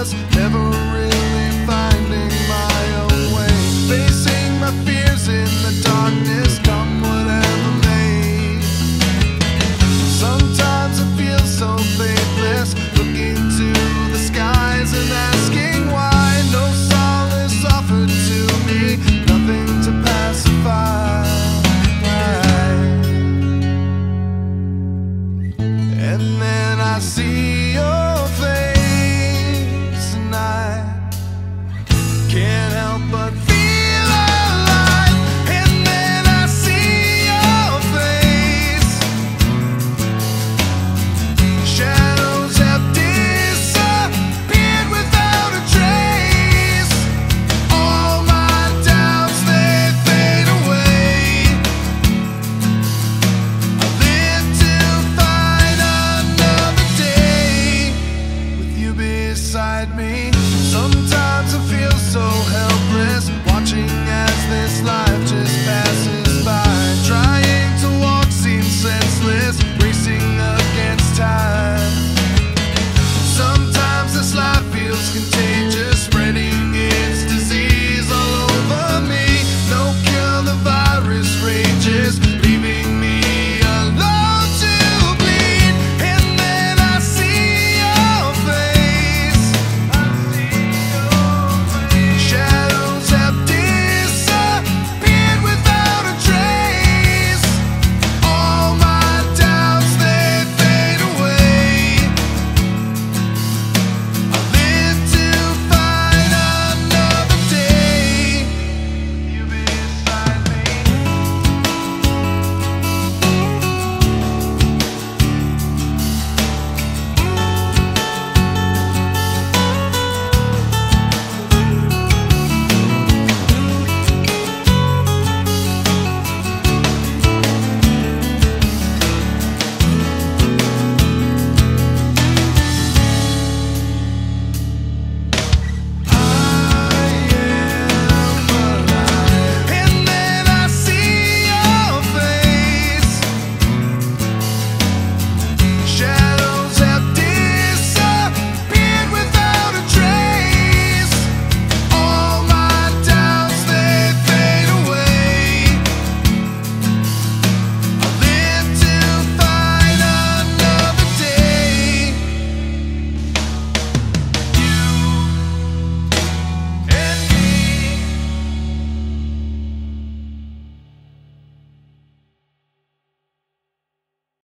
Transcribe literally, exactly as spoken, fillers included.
restless, never really finding my own way. Facing my fears in the darkness, come whatever may. Sometimes I feel so faithless, looking to the skies and asking why. No solace offered to me, nothing to pacify. And then I see your face, and I can't help but feel alive. And then I see your face, shadows have disappeared without a trace. All my doubts, they fade away. I live to fight another day with you beside me. Sometimes I feel so helpless, watching as this life just passes.